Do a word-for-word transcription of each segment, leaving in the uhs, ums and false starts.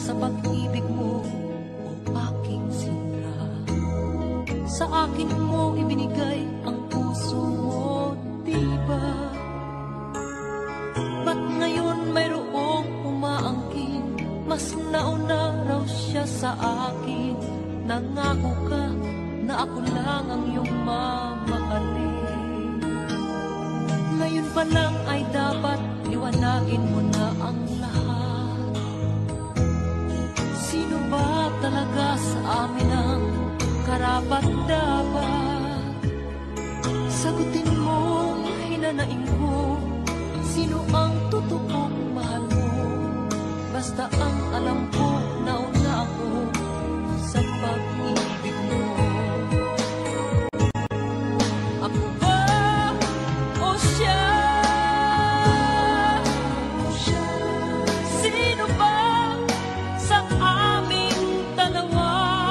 sa pag-ibig mo, o aking sinta. Sa akin mo ibinigay ang puso mo, diba? Ba't ngayon mayroong umaangkin? Mas nauna raw siya sa akin. Nangako ka na ako lang ang iyong mamahalin. Ngayon pa lang ay dapat liwanagin mo na ang lahat. Sino ba talaga sa amin ang karapat-dapat? Sagutin mo, hinanaing ko, sino ang totoong mahal mo? Basta ang alam ko, nauna ako sa pag-ibig mo. Ako ba o siya? Sino ba sa aming dalawa?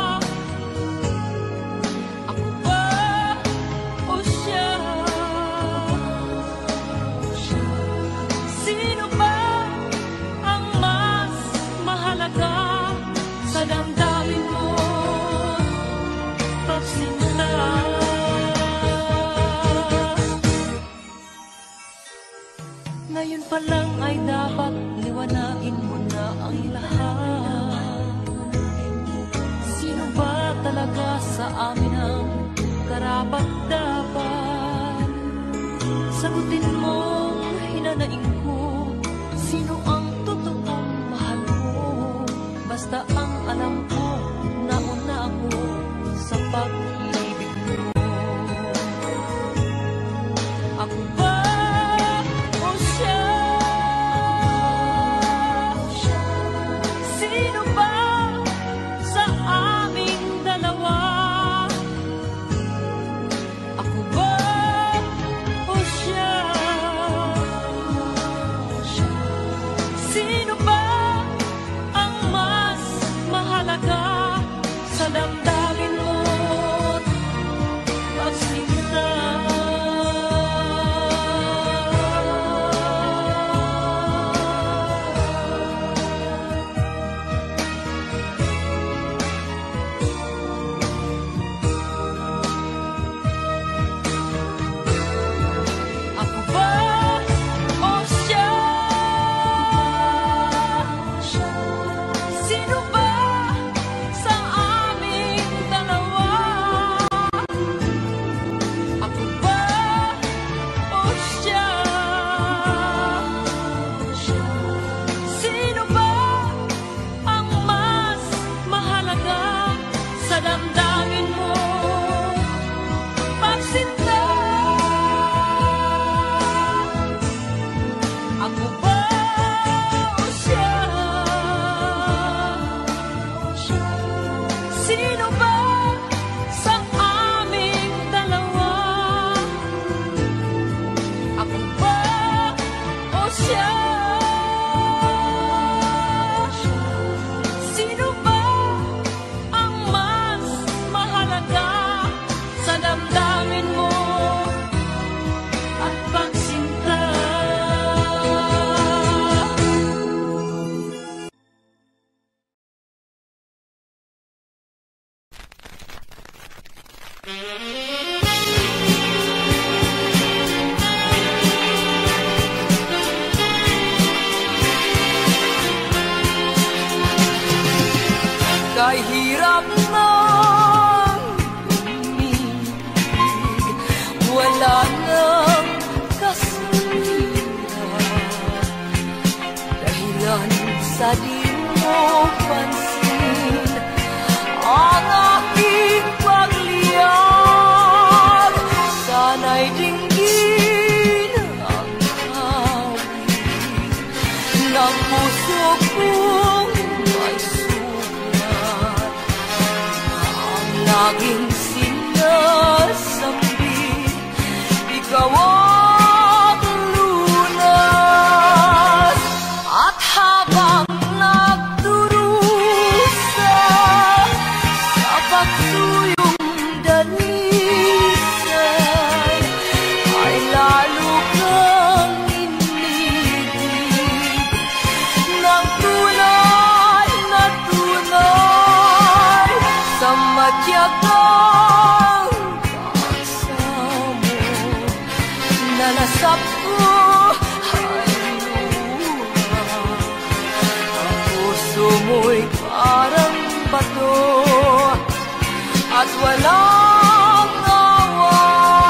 Ako ba o siya? Sino ba ang mas mahalaga sa damdamin mo, pagsinta? Ngayon pa lang ay dapat liwanagin mo na ang lahat. Sino ba talaga sa amin ang karapat-dapat? Sagutin mo, hinanaing ko, sino ang totoong mahal mo? Basta ang alam ko, nauna ako sa pag-ibig mo. Ako ba o siya? Sino ba sa aming dalawa? Ako ba o siya? nalasap ko ay luha. Ang puso mo'y parang bato at walang awa.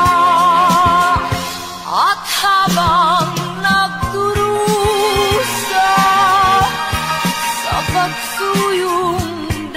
At habang nagdurusa sa pagsuyong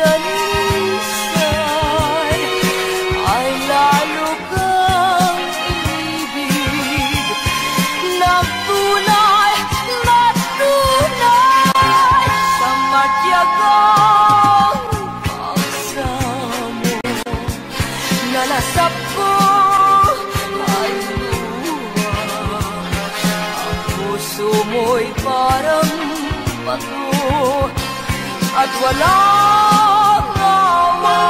dalisay, ay lalo kang ibig ng tunay na tunay sa matyagang paksa mo. Nalasap ko ay luha. Ang puso mo'y parang bato at walang awa.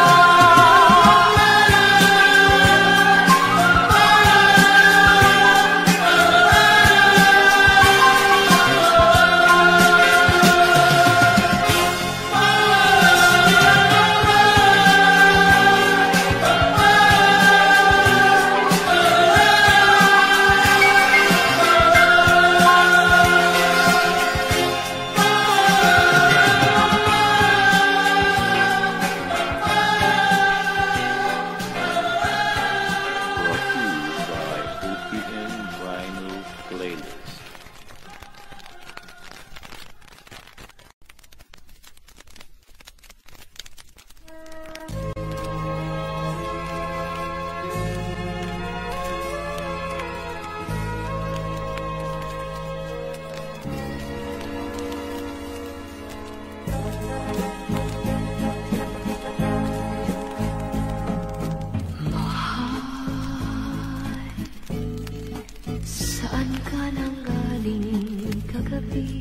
Saan ka nang galing kagabi?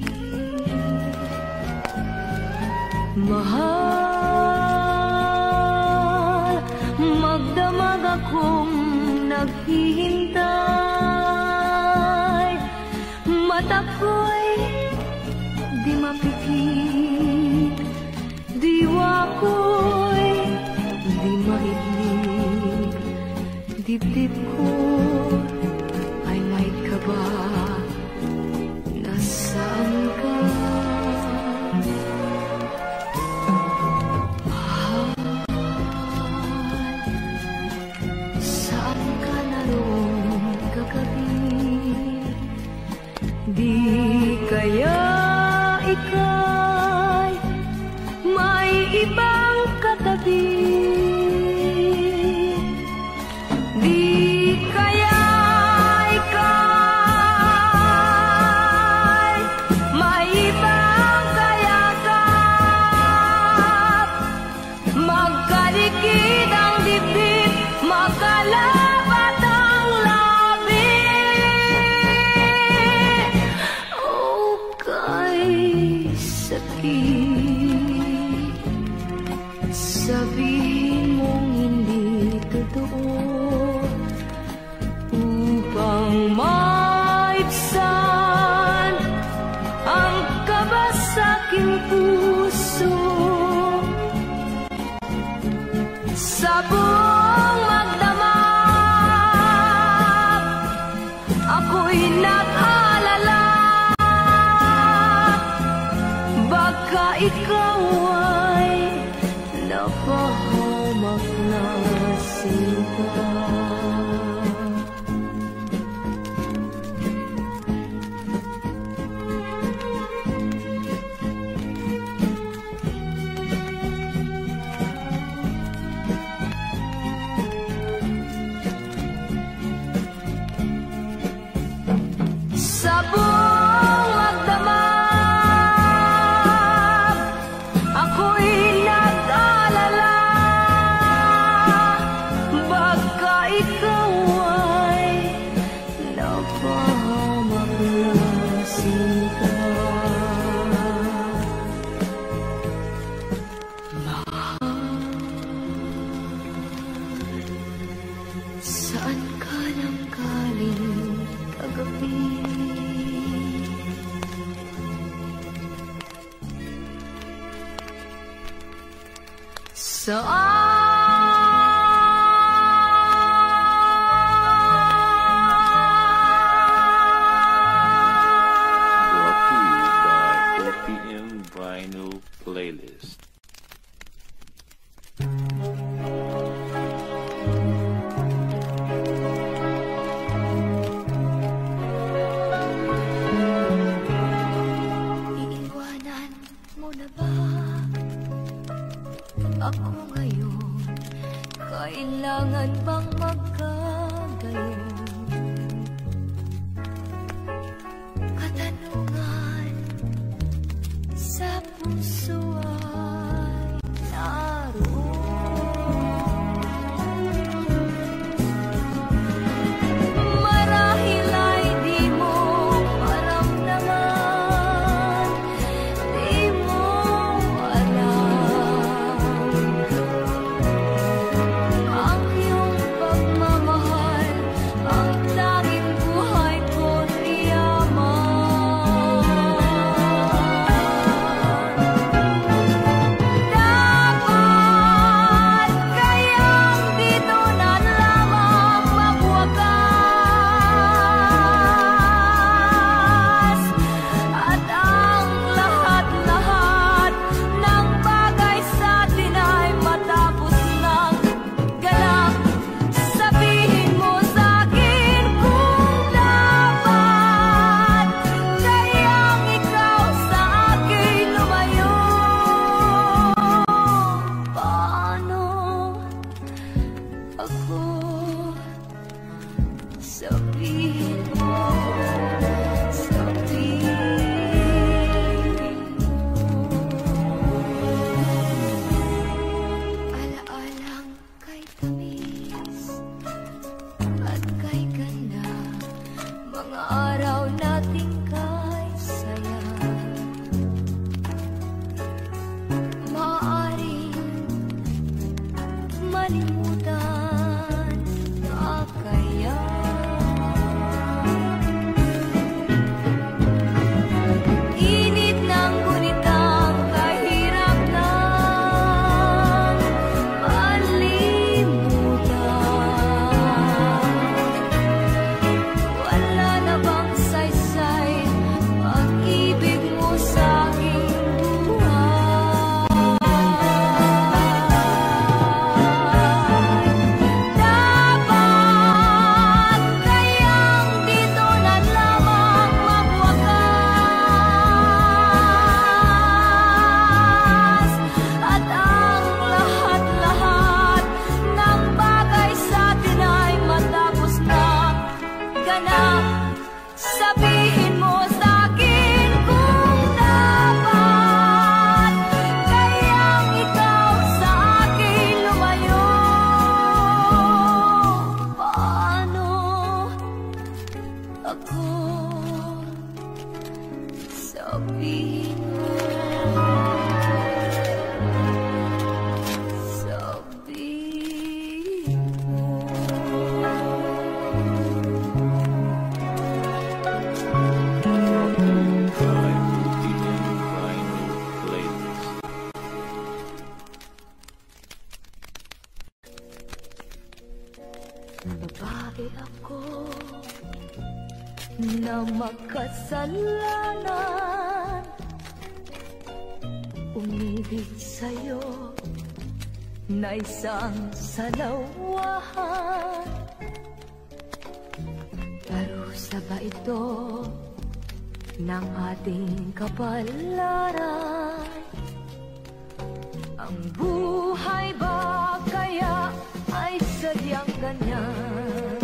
Mahal, magdamag akong naghihintay. Mata ko'y di mapitik, diwa ko'y di maibig. Dibdib ko ay may kaba. Nasaan ka? Mahal, saan ka naroon kagabi? Di kaya ika'y may ibang katabi? Sabihin mong hindi totoo upang maibsan ang kaba sa aking puso. Sa buong magdamag ako'y nag-alala, baka ikaw ay napahamak na sinta. Sa buong magdamag ako'y nag-alala, baka ikaw ay napahamak na sinta. Mahal, saan ka nang galing kagabi? Saan Babae ako na makasalanan, umibig sa'yo na isang salawahan. Parusa ba ito ng ating kapalaran? Ang buhay ba kaya ay sadyang ganyan?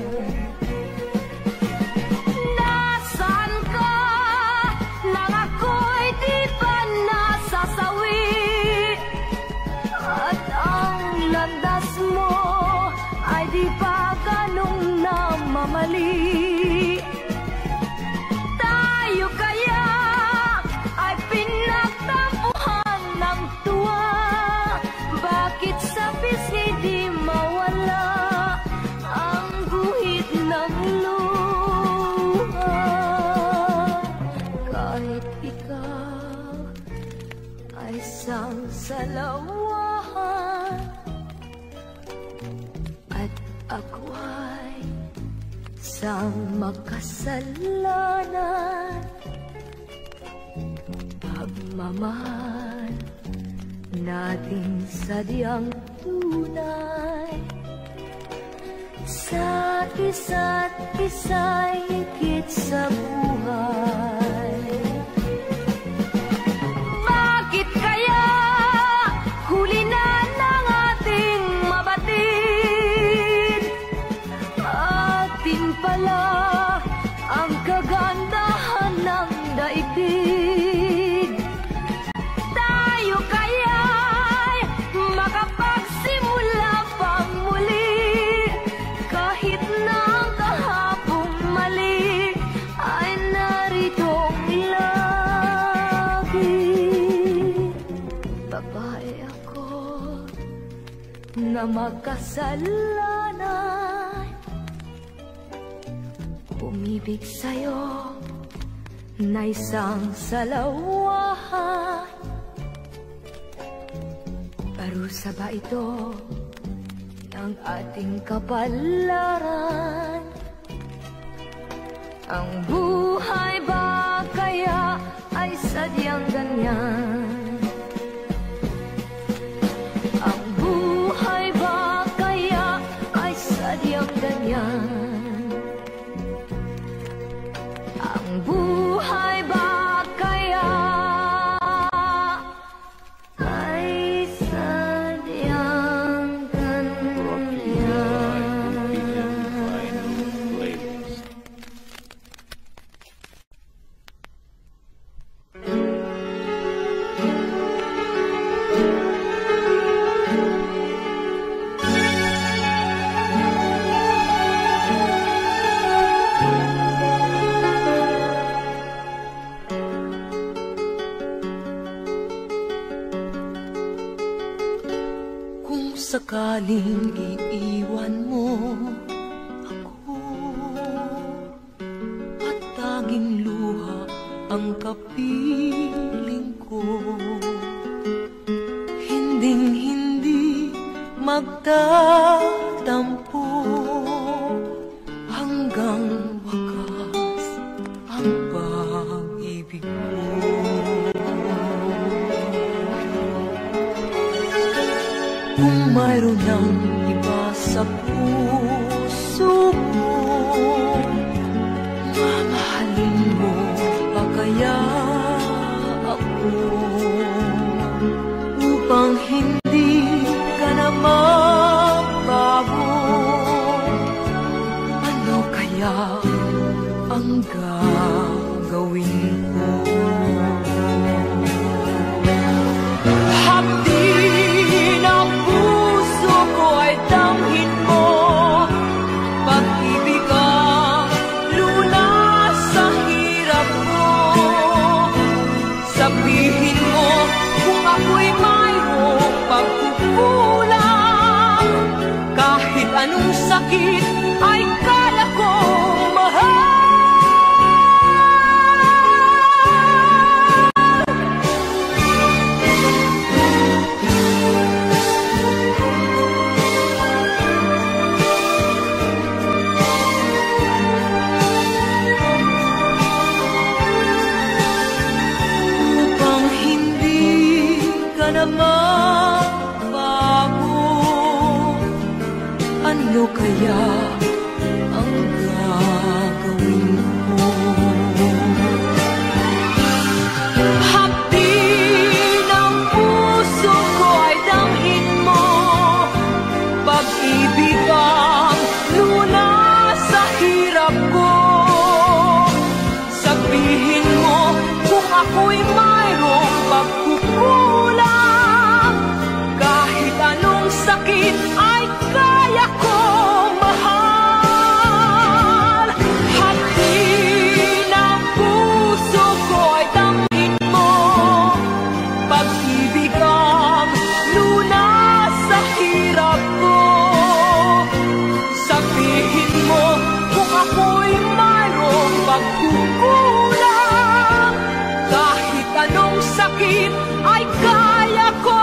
Nasaan ka nang ako'y di ba nasasawi? At ang landas mo ay di ba ganong namamali? Tayo kaya ay pinagtampuhan ng tuwa? Bakit sa pisngi di mawala ang guhit ng luha? Kahit ikaw ay isang salawahan at ako ay isang makasalanan, pagmamahal nating sadyang tunay sa isa't isa'y higit sa buhay. Bakit kaya huli na ng ating mabatid? Atin pala ang kagandahan ng daigdig. Tayo kaya'y makapagsimula pang muli, kahit na ang kahapong mali ay naritong lagi. Babae ako na makasalanan, umibig sa'yo na isang salawahan. Parusa ba ito ng ating kapalaran? Ang buhay ba kaya ay sadyang ganyan? Ang buhay ba kaya ay sadyang ganyan? Ang buhay ba kaya ay sadyang sakaling iiwan mo ako at tanging luha ang kapiling ko, hinding hindi magtatampo hanggang wakas ang pag-ibig mo. Kung mayroon ng iba sa puso mo, mamahalin mo pa kaya ako, upang hindi ka na magbago? Ano kaya ang gagawin ko? Hapdi ng puso ko ay damhin mo, pag-ibig ang lunas sa hirap mo. Sabihin mo kung ako'y mayroong pagkukulang, kahit anong sakit ay kaya kong mahal. kaya ang gagawin mo? Hapdi ng puso ko ay damhin mo, pag-ibig ang lunas sa hirap ko. Sabihin mo kung ako'y mayroong pagkukulang, kahit anong sakit ay kaya ko mahal. Hati ng puso ko ay damhin mo, pag-ibig ang lunas sa hirap ko. Sabihin mo kung ako'y mayroong pagkukulang, kahit anong sakit ay kaya ko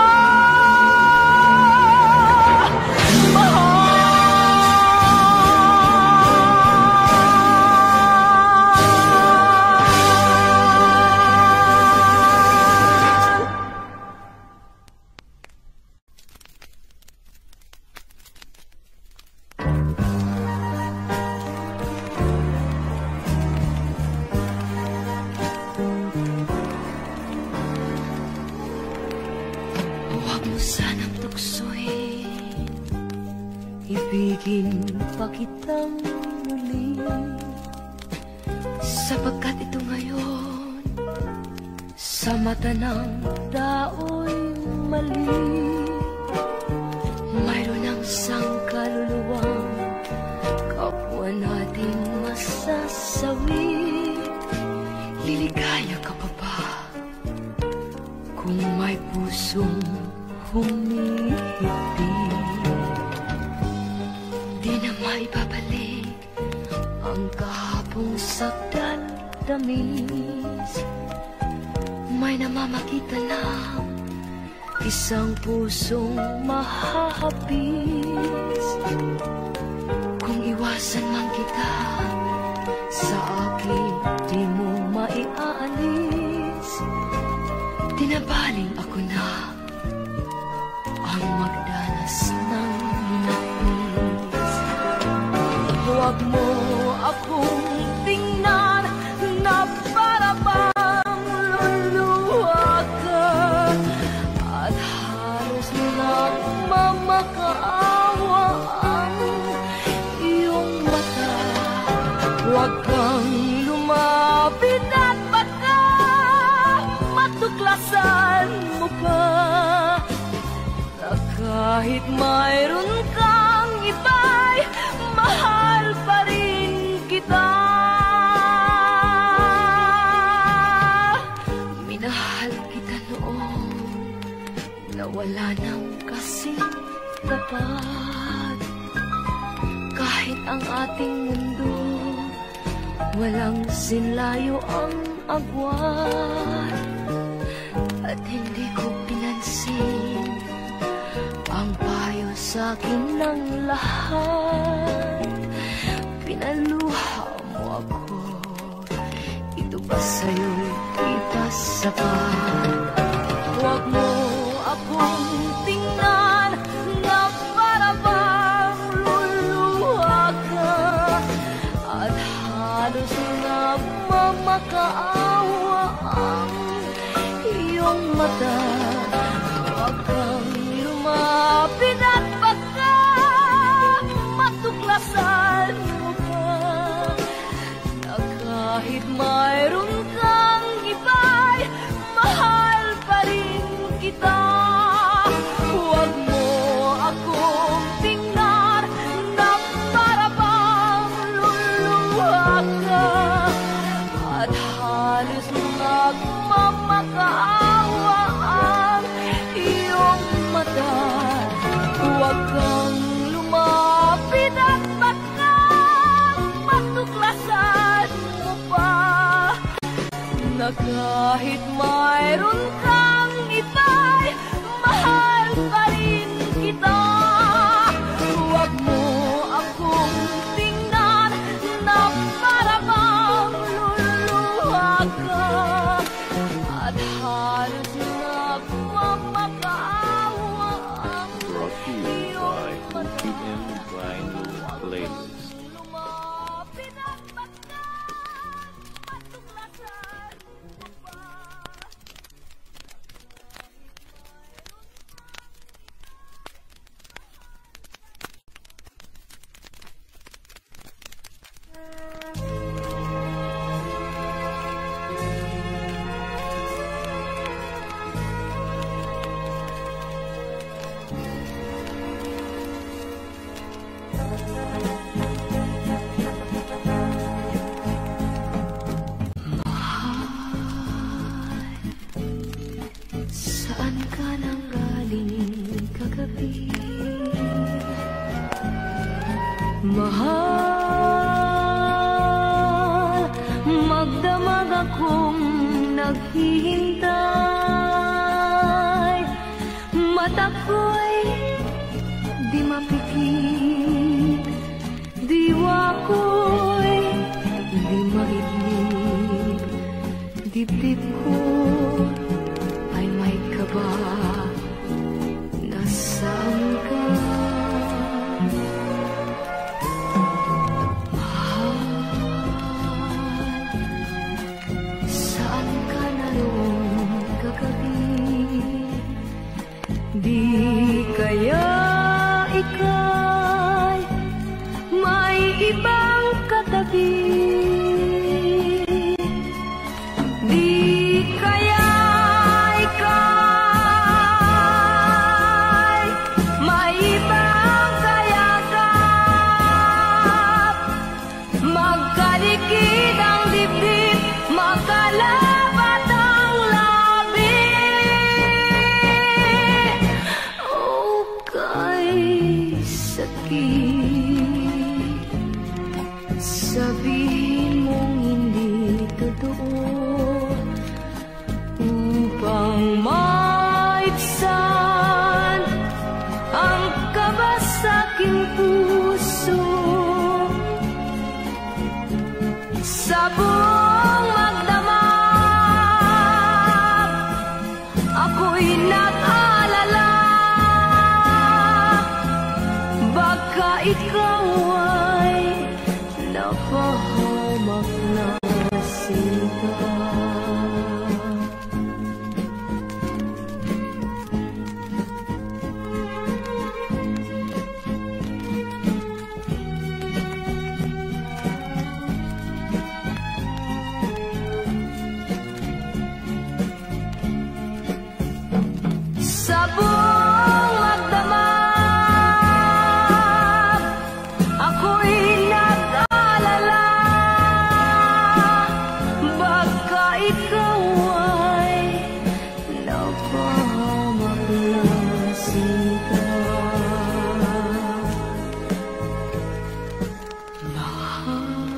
sanang tukso'y ibigin pa kitang muli, sapagkat ito ngayon sa mata ng tao'y mali. Mayroon ang sangkaluluwang kapwa natin masasawi. Liligaya ka pa ba kung may pusong humihiti? Di na maibabalik ang kahapong sagdat tamis. May namamakita lang isang pusong mahahapis. Kung iwasan man kita sa akin, di mo maiaalis. Tinabaling ako na ang magdanas ng nais. Huwag mo akong tingnan na para bang luluha ka, at halos nagmamakaawa ang iyong mata. Huwag kang lumapit at baka matuklasan mo pa na kahit mayroon kang iba'y mahal pa rin kita. Minahal kita noon na wala nang kasing tapat, kahit ang ating mundo walang sinlayo ang agwat. At hindi ko pinansin ang payo sa akin ng lahat. Pinaluha mo ako, ito ba sa'yo'y itas sapat? Huwag mo akong tingnan na para bang luluha ka, at halos nagmamakaawa ang iyong mata. Huwag kang lumapit at baka matuklasan mo pa na kahit mayroon kang iba'y mahal pa rin kita. Huwag mo akong tingnan na para bang luluha ka, at halos nagmamakaawa ang iyong mata. Huwag kang lumapit at baka matuklasan mo pa na kahit mayroon kang iba'y mahal pa rin kita. Huwag mo akong tingnan na para bang luluha ka, at Mahal, magdamag akong naghihintay. Mata ko'y di mapikit, diwa ko'y di maidlip. Dibdib ko ay may kaba, nasaan ka? Di kaya ika'y may ibang katabi? Di kaya ika'y may ibang kayakap? Magkalikid ang dibdib, magkalabat ang labi. Oh, kay sakit, sabihin mong hindi totoo, upang maibsan ang kaba sa aking puso. Sa buong magdamag, ako'y nag-alala, baka ikaw ay napahamak na sinta. Sa buong magdamag, ako'y nag-alala, baka ikaw ay napahamak na sinta. Mahal,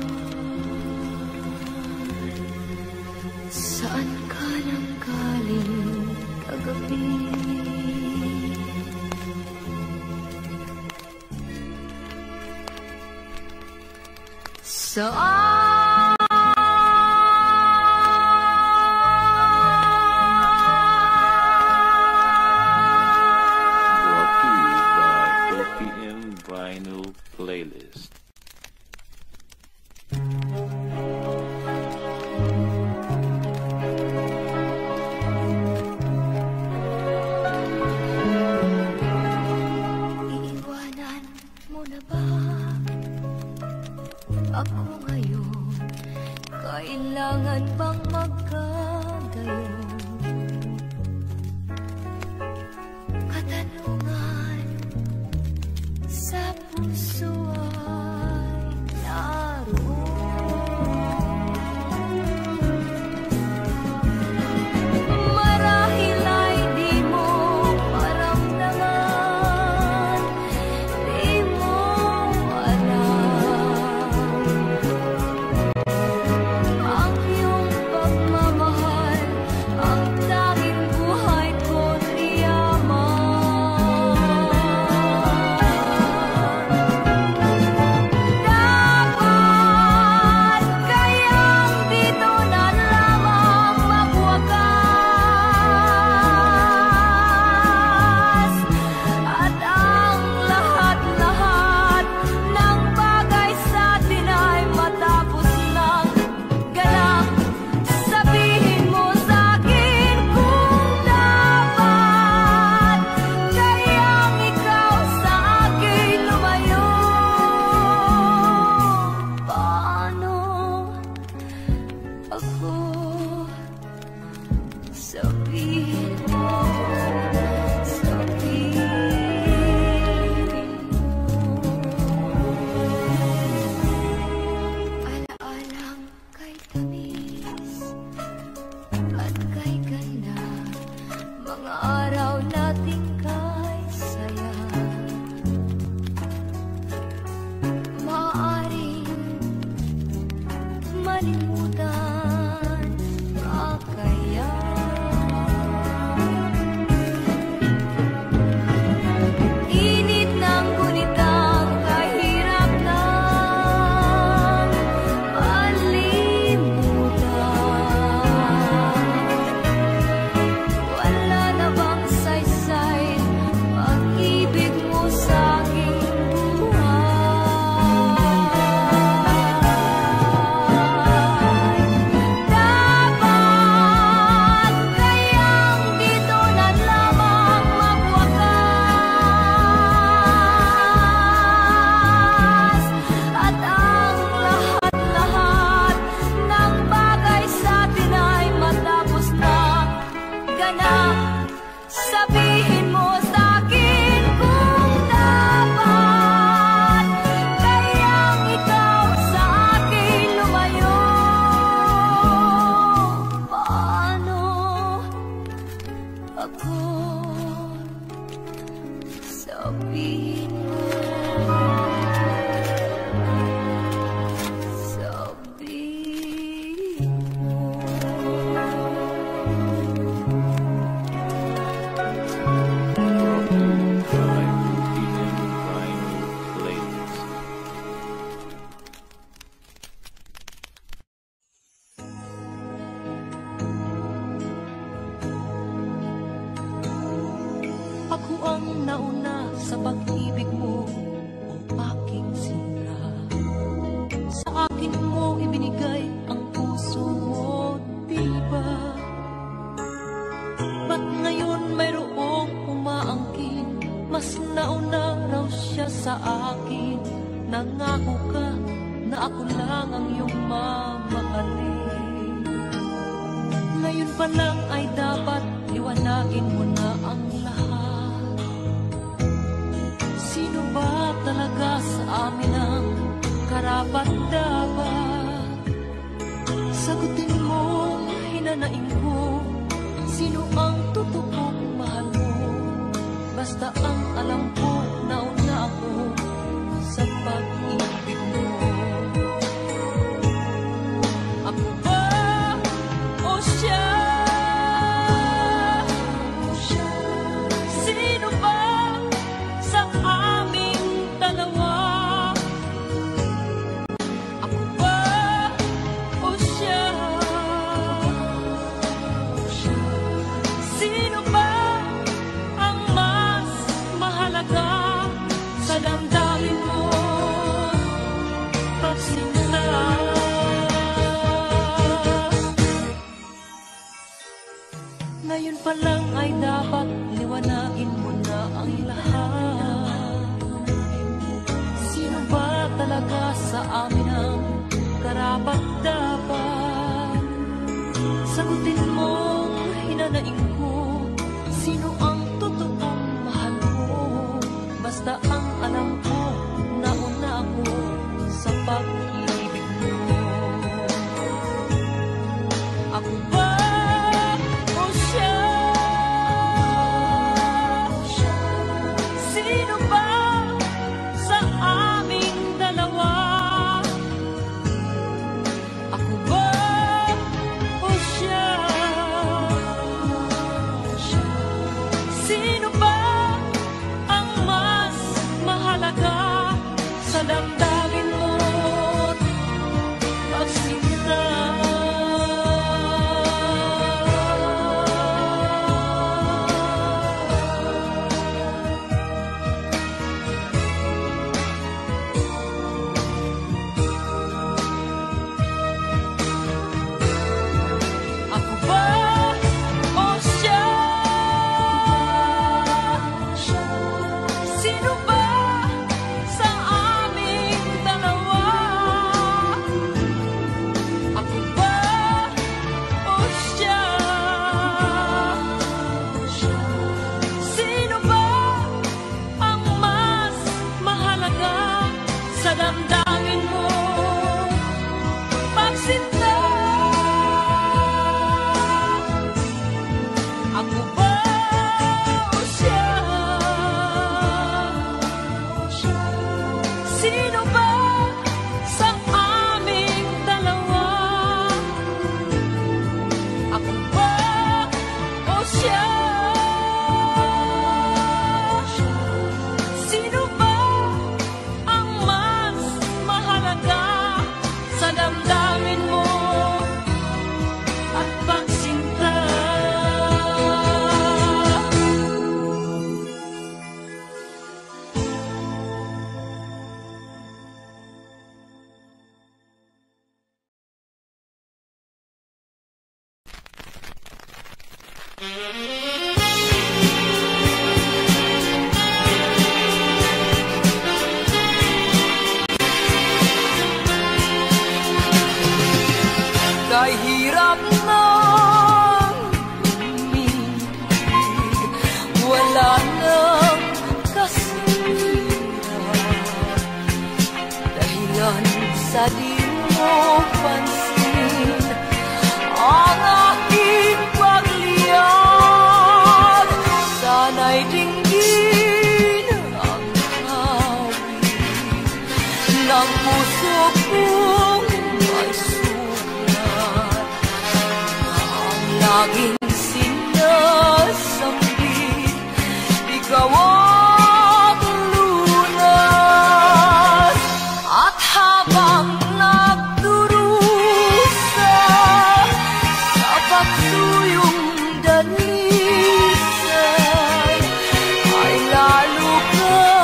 saan ka nang galing kagabi? Saan? Rocky by O P M Vinyl Playlist. Iiwanan mo na ba ako ngayon? Kailangan bang magkagayon? Katanungan sa puso ay naroon. Marahil ay di mo maramdaman, di mo alam ang iyong pagmamahal pag-ibig mo, o aking sinta. Sa akin mo ibinigay ang puso mo, diba? Ba't ngayon mayroong umaangkin? Mas nauna raw siya sa akin. Nangako ka na ako lang ang iyong mamahalin. Ngayon pa lang ay dapat liwanagin mo na ang lahat. Sino ba talaga sa amin ang karapat-dapat? Sagutin mo, hinanaing ko, sino ang totoong mahal mo? Basta ang alam ko, nauna ako sa pag-ibig mo. Ako ba o siya? Sino ba sa aming dalawa? Ako ba o siya? Sino ba ang mas mahalaga sa damdamin mo? Pagsinta. Ngayon pa lang ay dapat liwanagin mo na ang lahat. Sino ba talaga sa amin ang karapat-dapat? Sagutin mo, hinanaing ko, sino ang totoong mahal mo? Basta ang alam ko, nauna ako sa pag-ibig mo. Ako ba o siya? Sino ba sa aming dalawa? Ako ba o siya? Sino ba ang mas mahalaga sa damdamin mo? Pagsinta. Ako ba o siya? Sino ba sa aming dalawa? Ako ba o siya? Sino ba ang mas mahalaga sa damdamin mo? Pagsinta. Ako ba o siya? Sino ba sa aming dalawa? Ako ba o siya? Sino ba ang mas mahalaga sa damdamin mo at pagsinta? Kahirap ng umibig, wala nang kasira. Dahilan sa di mo pansin ang aking pagliyan. Sana'y dinggin ang hawig ng puso kong may sugat. Ang laging sinasambit, ikaw ang lunas. At habang nagdurusa sa pagsuyong dalisay, ay lalo ka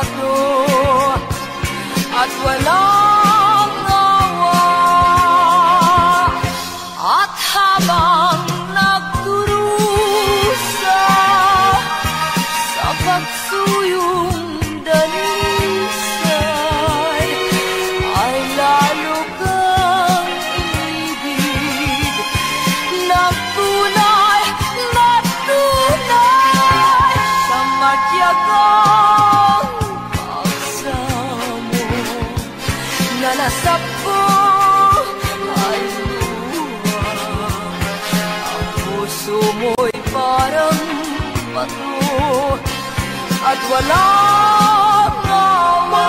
bato at walang awa. At habang nagdurusa sa pagsuyong dalisay, ay lalo kang inibig ng tunay na tunay sa matyagang paksa mo. Nalasap ko ay luha, ang puso mo'y parang bato at walang awa.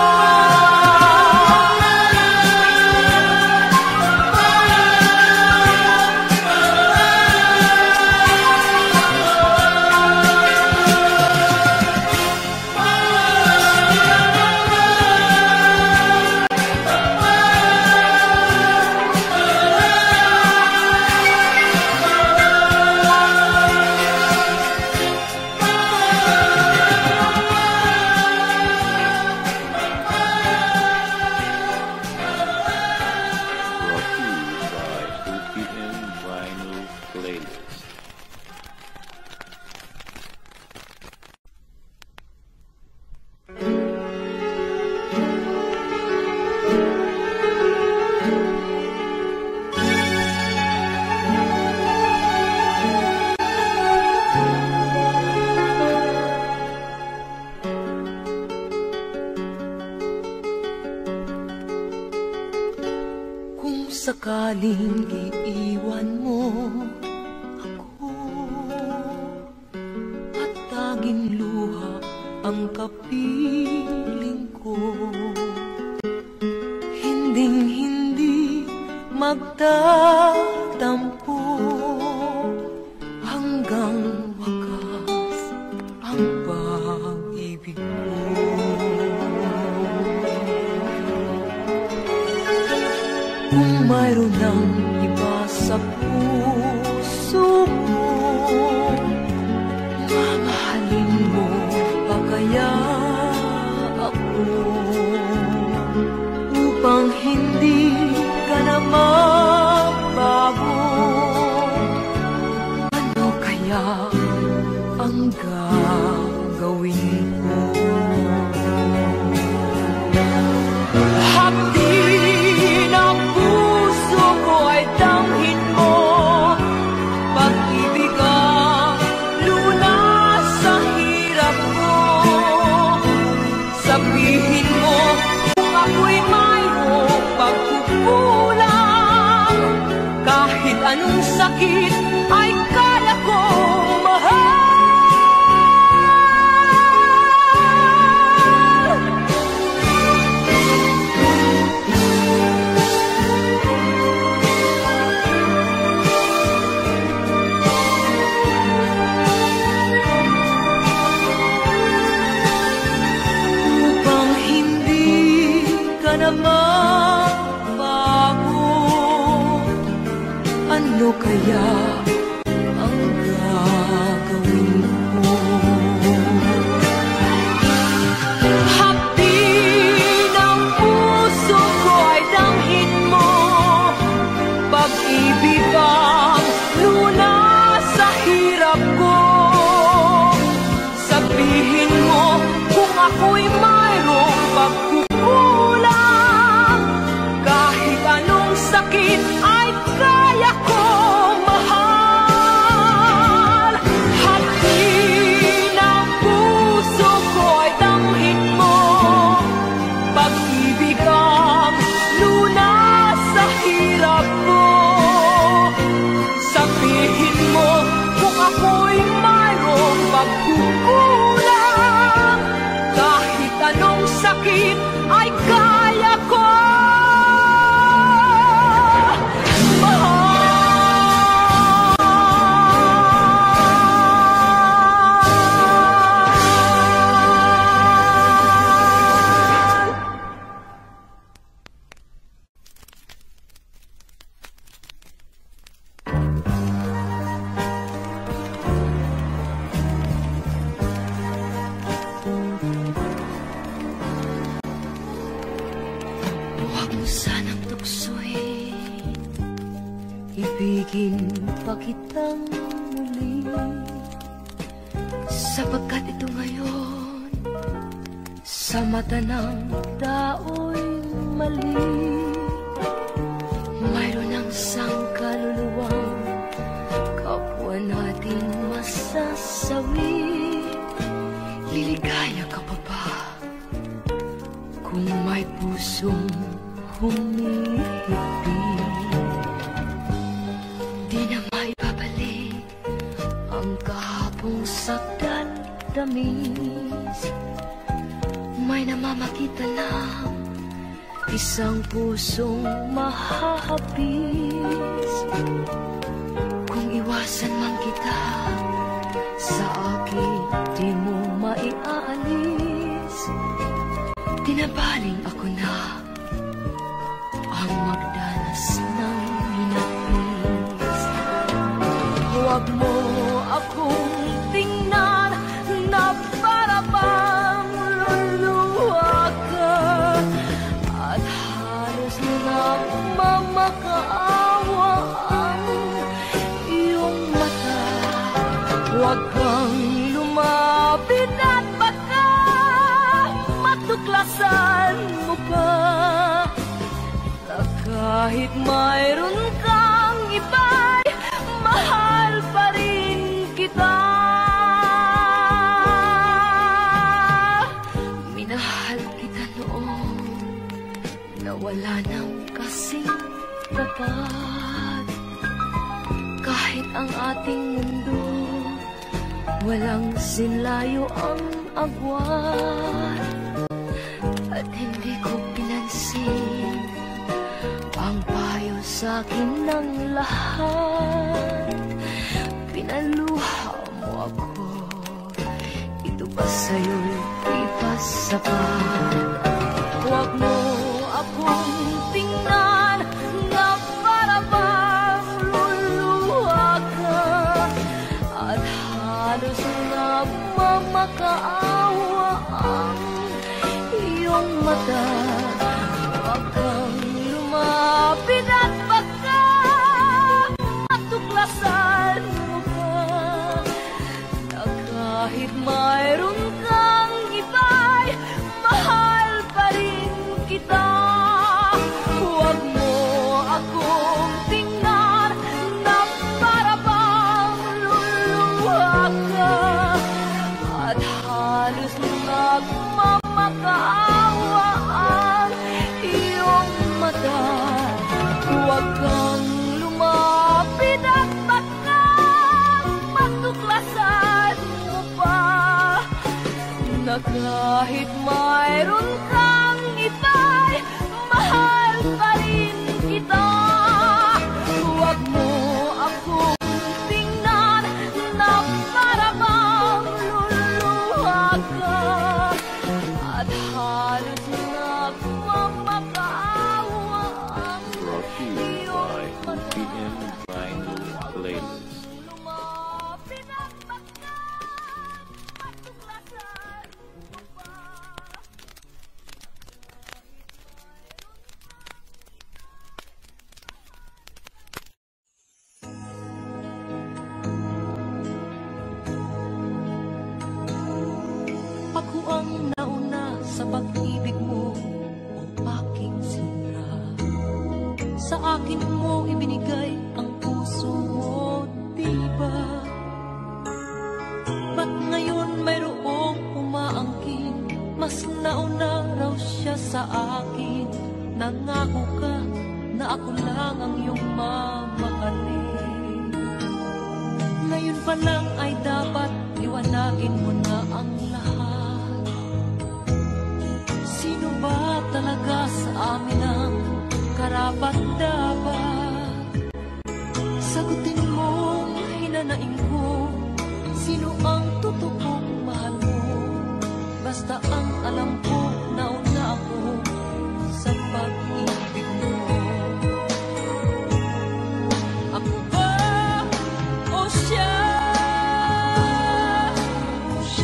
Sakaling iiwan mo ako at tanging luha ang kapiling ko, hinding-hindi magtatampo hanggang wakas ang pag-ibig mo. Kung mayroon ng iba sa puso mo, mamahalin mo pa kaya ako, upang hindi ka na magbago? Ano kaya ang gagawin ko? Hapdi ng puso ko ay damhin mo, pag-ibig ang lunas sa hirap ko. Sabihin mo kung ako'y mayroong pagkukulang, kahit anong sakit ay kaya kong mahal. Na magbago, ano kaya ang gagawin ko? Hapdi ng puso ko ay damhin mo, pag-ibig ang lunas sa hirap ko. Sabihin mo kung ako'y mayroong pagkukulang, kahit anong sakit ay kaya kong mahal. Hapdi ng puso ko ay damhin mo, pag-ibig ang lunas sa hirap ko. Sabihin mo kung ako'y mayroong pagkukulang, kahit anong sakit ay kaya ko mahal. ibigin pa kitang muli, sapagkat ito ngayon sa mata ng tao'y mali. Mayroon ang sangkaluluwang kapwa natin masasawi. Liligaya ka pa ba kung may pusong humihipin? Di na maibabalik ang kahapong sakdat tamis. May namamakita lang isang pusong mahahapis. Kung iwasan man kita sa akin, di mo maiaalis. Tinabaling ako na ang magdanas ng hinapis. Huwag mo akong tingnan na para bang luluha ka, at halos nagmamakaawa ang iyong mata. Huwag kang lumapit at baka matuklasan mo pa na kahit mayroon kang iba'y mahal pa rin kita. Minahal kita noon na wala nang kasing tapat. Kahit ang ating mundo walang sinlayo ang agwat, at hindi ko pinansin ang payo sa'kin ng lahat. Pinaluha mo ako, ito ba sa'yo'y di pa sapat? Huwag mo akong tingnan na para bang luluha ka, at halos nagmamakaawa ang iyong mata. Huwag kang lumapit at baka matuklasan mo pa na kahit mayroon kang iba'y mahal pa rin kita. Huwag mo akong tingnan na para bang luluha ka, at halos nagmamakaawa ang iyong mata. Huwag kang lumapit at baka matuklasan mo pa na kahit mayroon kang iba'y mahal pa rin kita. Huwag mo akong tingnan na para bang luluha ka, at halos nagmamakaawa ang Brought to you by O P M Vinyl Playlist. lumapit at baka matuklasan mo pa. Ako ang nauna sa pag-ibig mo, o aking sinra. Sa akin mo ibinigay ang puso mo, diba? Ba't ngayon mayroong umaangkin? Mas nauna raw siya sa akin. Nangako ka na ako lang ang iyong mamahalin. Ngayon pa lang ay dapat liwanagin mo na ang lahat. Sino ba talaga sa amin ang karapat-dapat? Sagutin mo, hinanaing ko, sino ang totoong mahal mo? Basta ang alam ko, nauna ako sa pag-ibig mo. Ako ba o siya?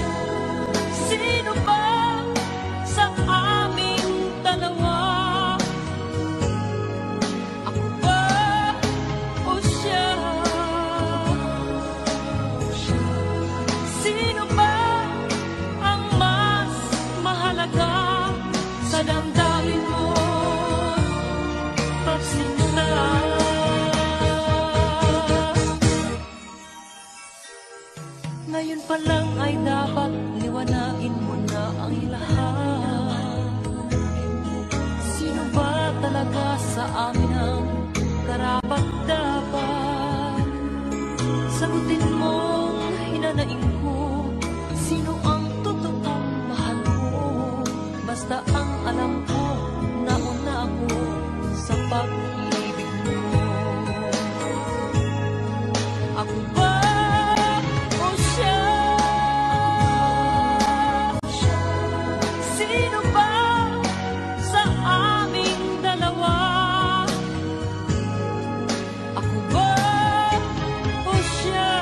amin ang karapat-dapat. Sagutin mong hinanaing ko, sino ang totoong mahal mo. Basta ang alam ko, nauna ako sa pag-ibig mo. Ako ba o siya? Sino ba sa aming dalawa? Ako ba o siya?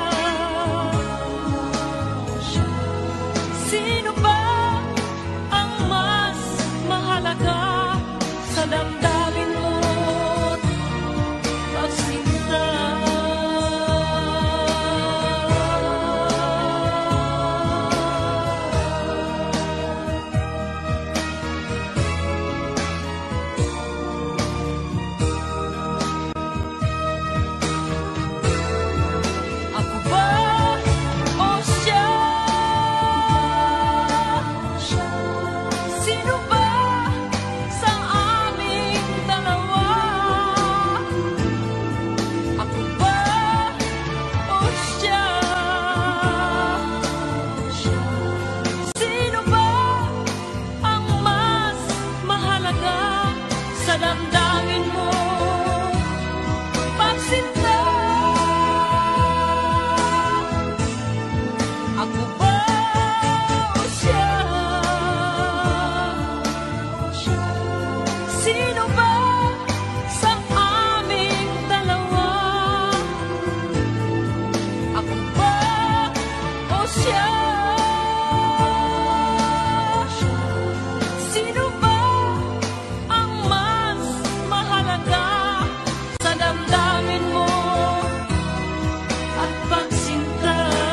Sino ba ang mas mahalaga sa damdamin mo't pagsinta? Ako ba o siya? Sino ba sa aming dalawa? Ako ba o siya? Sino ba ang mas mahalaga sa damdamin mo? Pagsinta. Ako ba o siya? Sino ba sa aming dalawa? Ako ba o siya? Sino ba ang mas mahalaga sa damdamin mo at pagsinta?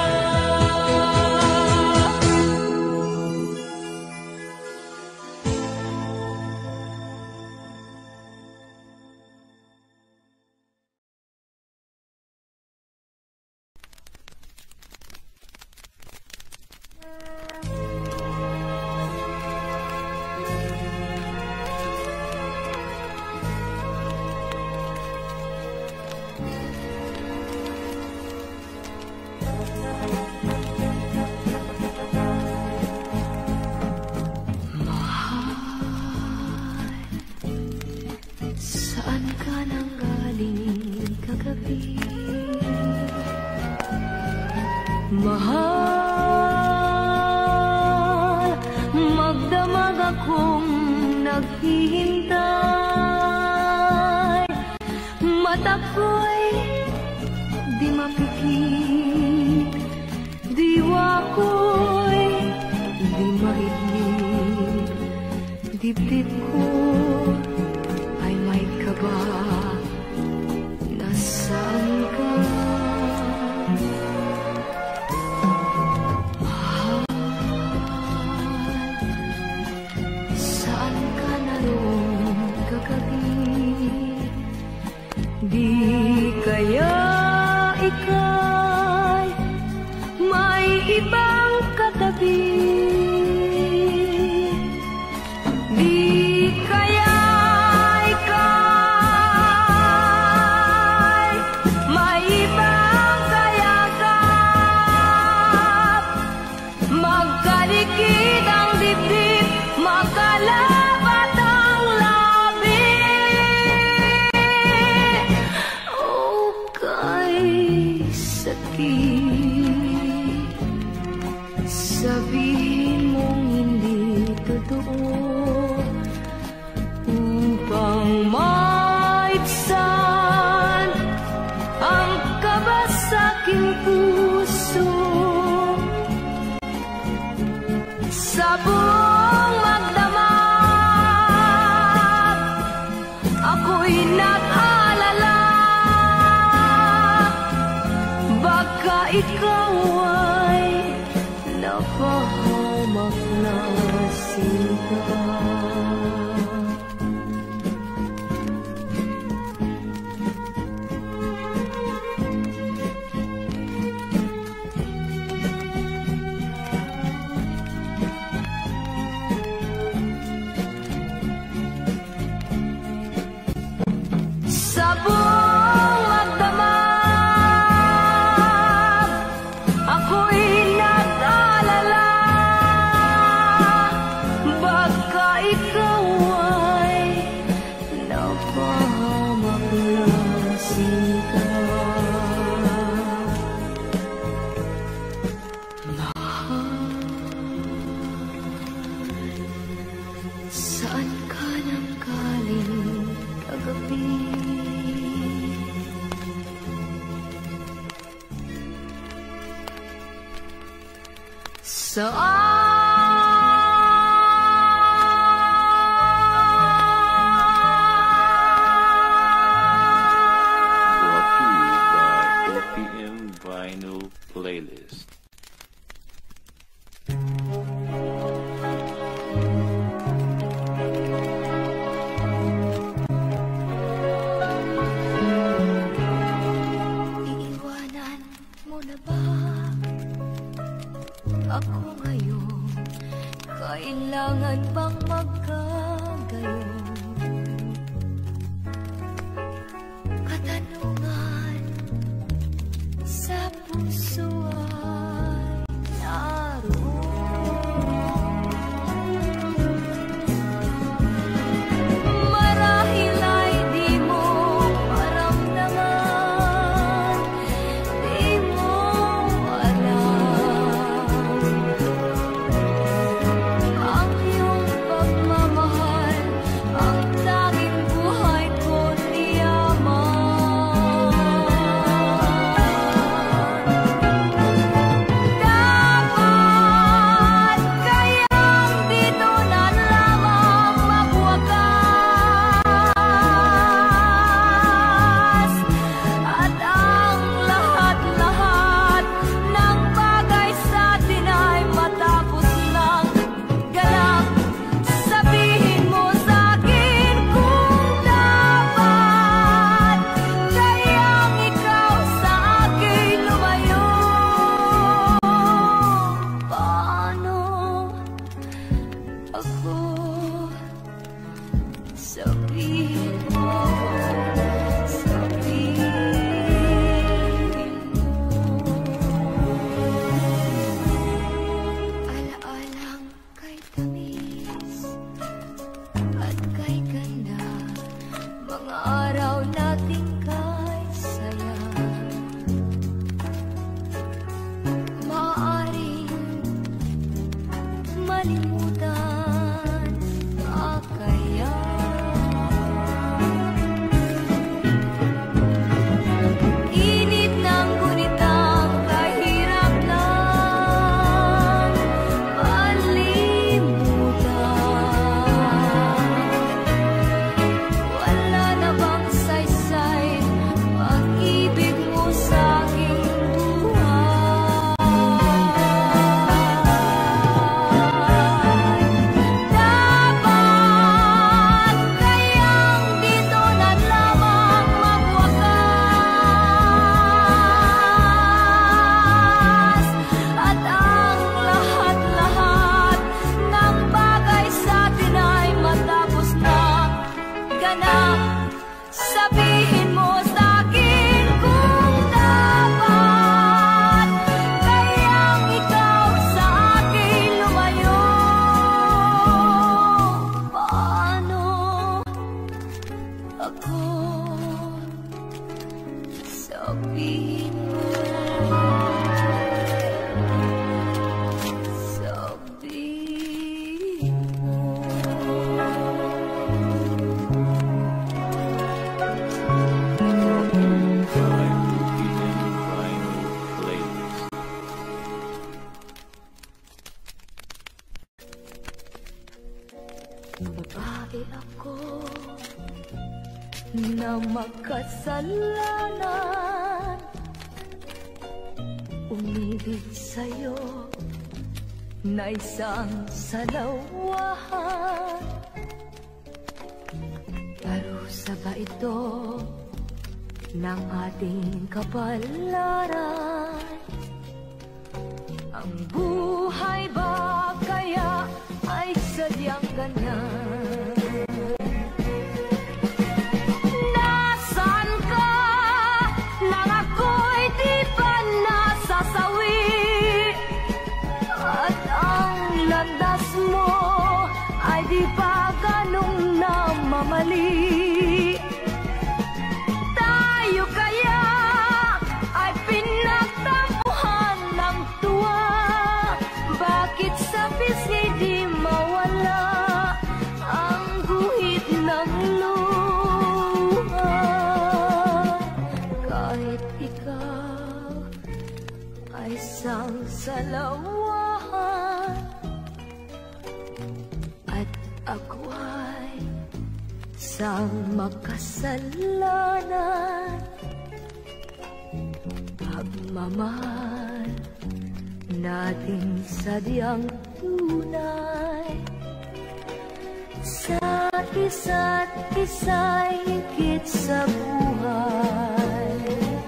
Saan ka nang galing kagabi? Mahal, magdamag akong naghihintay. Mata ko'y di mapikit, diwa ko'y di maiglig. Dibdib ko ay may kaba, nasaan ka? Mahal, saan ka naroon kagabi? Di kaya ika'y may ibang katabi? Di kaya ika'y may ibang kayakap? Magkalikid ang dibdib, magkalabat ang labi. O kay sakit, sabihin mong hindi totoo, upang maibsan ang kaba sa aking puso. Sa buong magdamag, ako'y nag-alala, baka ikaw ay napahamak na sinta. Vinyl Playlist. Iiwanan mo na ba ako ngayon? Kailangan bang magkagayon? Katanungan sa puso ay naroon. Marahil ay di mo maramdaman, di mo alam ang iyong pagmamahal, ang tanging buhay ko't iyaman. Dapat kayang dito na lamang magwakas, at ang lahat-lahat ng bagay sa atin ay matapos ng ganap. Sabihin mo sa'kin kung dapat kayang ikaw sa akin lumayo. Paano ako? Sabihin mo, sabihin mo. Alaalang kay tamis at kay ganda, mga araw nating kay saya. Maaaring malimutan ka kaya. Init ng gunitang kahirap lang malimutan. Wala na bang saysay pag-ibig mo sa aking buhay? Dapat kayang dito na lamang magwakas, at ang lahat-lahat ng bagay sa atin ay matapos na ganap. Sabihin mo sa'kin kung dapat kayang ikaw sa akin lumayo. Paano ako? Sabihin mo, sabihin mo. Vinyl Playlist. Babae ako na makasalanan, umibig sa'yo na isang salawahan. Parusa ba ito ng ating kapalaran? Ang buhay ba kaya ay sadyang ganyan? Nasaan ka nang ako'y di pa nasasawi? At ang landas mo ay di pa ganong namamali? Tayo kaya ay pinagtampuhan ng tuwa? Bakit sa pisngi di mawala ang guhit ng luha? Kahit ikaw ay isang salawahan, isang makasalanan, pagmamahal nating sadyang tunay, sa isa't isa'y higit sa buhay.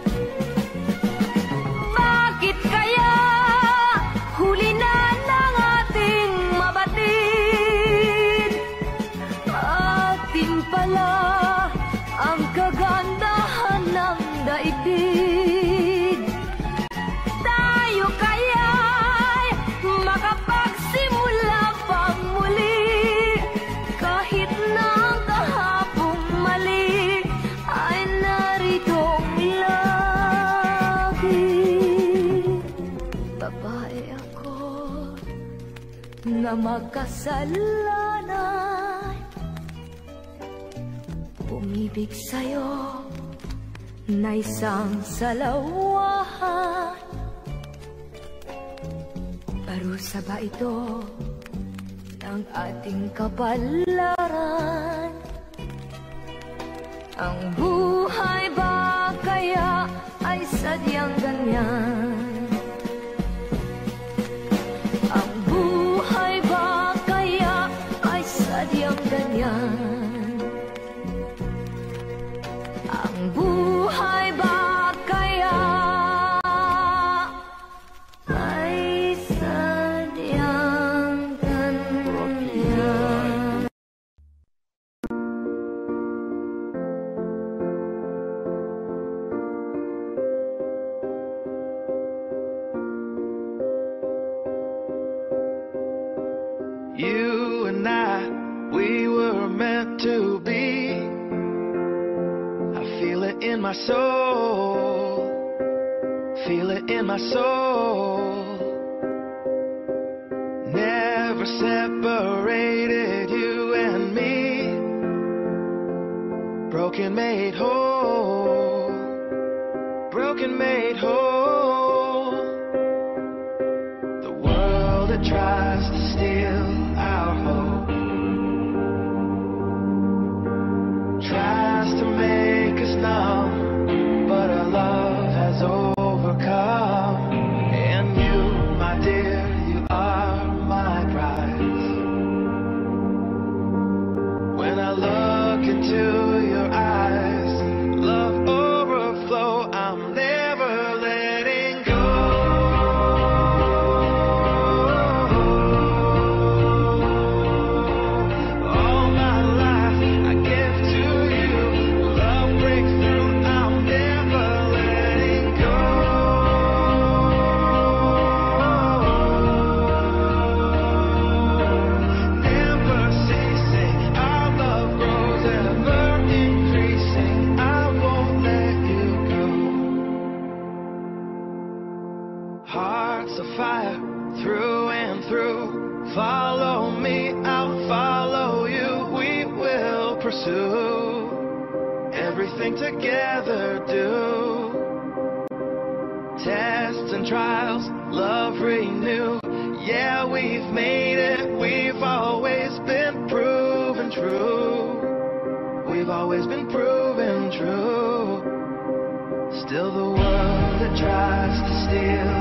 Bakit kaya huli na ng ating mabatid? Atin pala ang kagandahan ng daigdig. Tayo kaya'y makapagsimula pang muli, kahit na ang kahapong mali ay naritong lagi. Babae ako na makasalanan, umibig sa'yo na isang salawahan. Parusa ba ito ng ating kapalaran? Ang buhay ba kaya ay sadyang ganyan? Ang buhay ba kaya ay sadyang ganyan? Ang buhay ba kaya ay sadyang ganyan? You and I, we were meant to be. I feel it in my soul, feel it in my soul. Never separated, you and me. Broken made whole, broken made whole. The world that tries to steal our hope tries to make us numb, but our love has overcome. And you, my dear, you are my prize. When I look into your eyes, love overflow, I'm never letting go. All my life I give to you. Love breaks through, I'm never letting go. Never ceasing, our love grows ever increasing. I won't let you go. Hearts of fire through and through. Follow me, I'll follow you. We will pursue everything together. Do tests and trials, love renew. Yeah, we've made it. We've always been proven true. We've always been proven true. Still the world that tries to steal